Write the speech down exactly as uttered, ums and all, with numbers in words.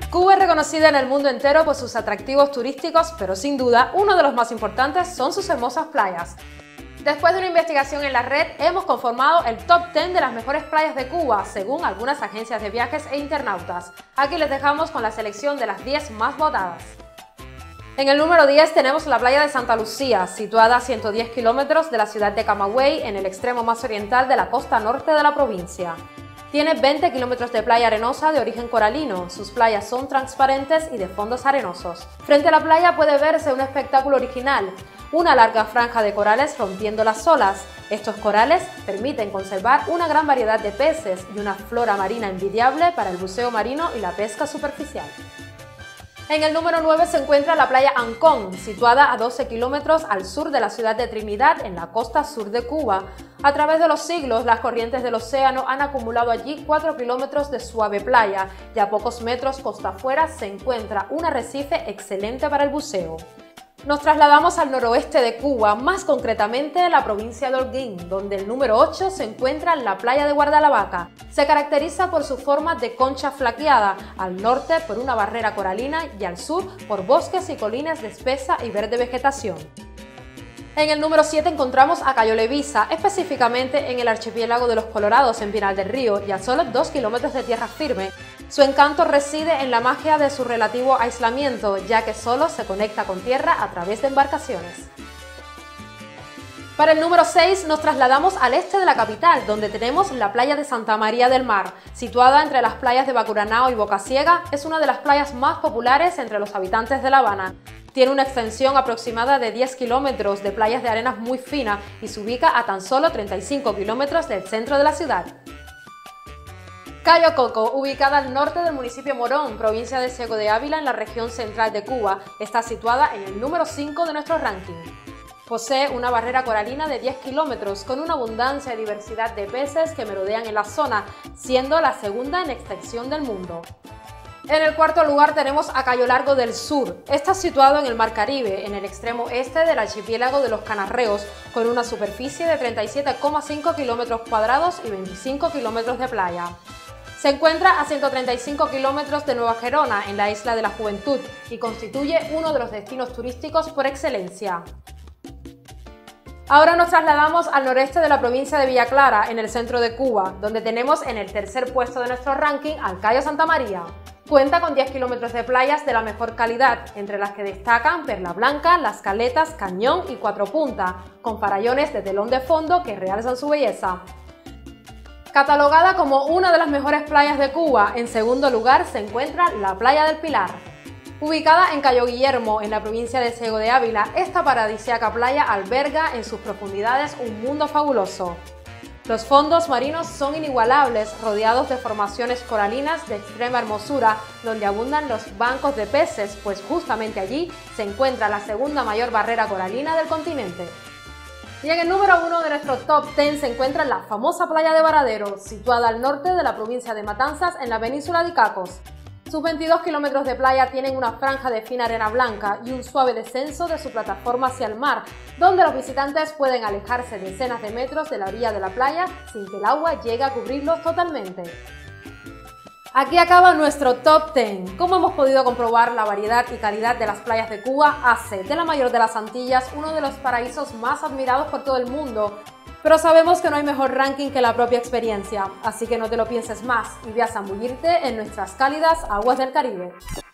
Cuba es reconocida en el mundo entero por sus atractivos turísticos, pero sin duda uno de los más importantes son sus hermosas playas. Después de una investigación en la red, hemos conformado el top diez de las mejores playas de Cuba, según algunas agencias de viajes e internautas. Aquí les dejamos con la selección de las diez más votadas. En el número diez tenemos la playa de Santa Lucía, situada a ciento diez kilómetros de la ciudad de Camagüey, en el extremo más oriental de la costa norte de la provincia. Tiene veinte kilómetros de playa arenosa de origen coralino. Sus playas son transparentes y de fondos arenosos. Frente a la playa puede verse un espectáculo original, una larga franja de corales rompiendo las olas. Estos corales permiten conservar una gran variedad de peces y una flora marina envidiable para el buceo marino y la pesca superficial. En el número nueve se encuentra la playa Ancón, situada a doce kilómetros al sur de la ciudad de Trinidad, en la costa sur de Cuba. A través de los siglos, las corrientes del océano han acumulado allí cuatro kilómetros de suave playa y a pocos metros costa afuera se encuentra un arrecife excelente para el buceo. Nos trasladamos al noroeste de Cuba, más concretamente a la provincia de Holguín, donde el número ocho se encuentra la playa de Guardalavaca. Se caracteriza por su forma de concha flaqueada, al norte por una barrera coralina y al sur por bosques y colinas de espesa y verde vegetación. En el número siete encontramos a Cayo Levisa, específicamente en el archipiélago de los Colorados, en Pinar del Río, y a solo dos kilómetros de tierra firme. Su encanto reside en la magia de su relativo aislamiento, ya que solo se conecta con tierra a través de embarcaciones. Para el número seis nos trasladamos al este de la capital, donde tenemos la playa de Santa María del Mar. Situada entre las playas de Bacuranao y Bocasiega, es una de las playas más populares entre los habitantes de La Habana. Tiene una extensión aproximada de diez kilómetros de playas de arenas muy fina y se ubica a tan solo treinta y cinco kilómetros del centro de la ciudad. Cayo Coco, ubicada al norte del municipio Morón, provincia de Ciego de Ávila, en la región central de Cuba, está situada en el número cinco de nuestro ranking. Posee una barrera coralina de diez kilómetros con una abundancia y diversidad de peces que merodean en la zona, siendo la segunda en extensión del mundo. En el cuarto lugar tenemos a Cayo Largo del Sur. Está situado en el Mar Caribe, en el extremo este del archipiélago de los Canarreos, con una superficie de treinta y siete coma cinco kilómetros cuadrados y veinticinco kilómetros de playa. Se encuentra a ciento treinta y cinco kilómetros de Nueva Gerona, en la Isla de la Juventud, y constituye uno de los destinos turísticos por excelencia. Ahora nos trasladamos al noreste de la provincia de Villa Clara, en el centro de Cuba, donde tenemos en el tercer puesto de nuestro ranking al Cayo Santa María. Cuenta con diez kilómetros de playas de la mejor calidad, entre las que destacan Perla Blanca, Las Caletas, Cañón y Cuatro Punta, con farallones de telón de fondo que realzan su belleza. Catalogada como una de las mejores playas de Cuba, en segundo lugar se encuentra la Playa del Pilar. Ubicada en Cayo Guillermo, en la provincia de Ciego de Ávila, esta paradisíaca playa alberga en sus profundidades un mundo fabuloso. Los fondos marinos son inigualables, rodeados de formaciones coralinas de extrema hermosura, donde abundan los bancos de peces, pues justamente allí se encuentra la segunda mayor barrera coralina del continente. Y en el número uno de nuestro top diez se encuentra la famosa playa de Varadero, situada al norte de la provincia de Matanzas, en la península de Icacos. Sus veintidós kilómetros de playa tienen una franja de fina arena blanca y un suave descenso de su plataforma hacia el mar, donde los visitantes pueden alejarse decenas de metros de la orilla de la playa sin que el agua llegue a cubrirlos totalmente. Aquí acaba nuestro top diez. Como hemos podido comprobar, la variedad y calidad de las playas de Cuba hace de la mayor de las Antillas uno de los paraísos más admirados por todo el mundo. Pero sabemos que no hay mejor ranking que la propia experiencia, así que no te lo pienses más y ve a zambullirte en nuestras cálidas aguas del Caribe.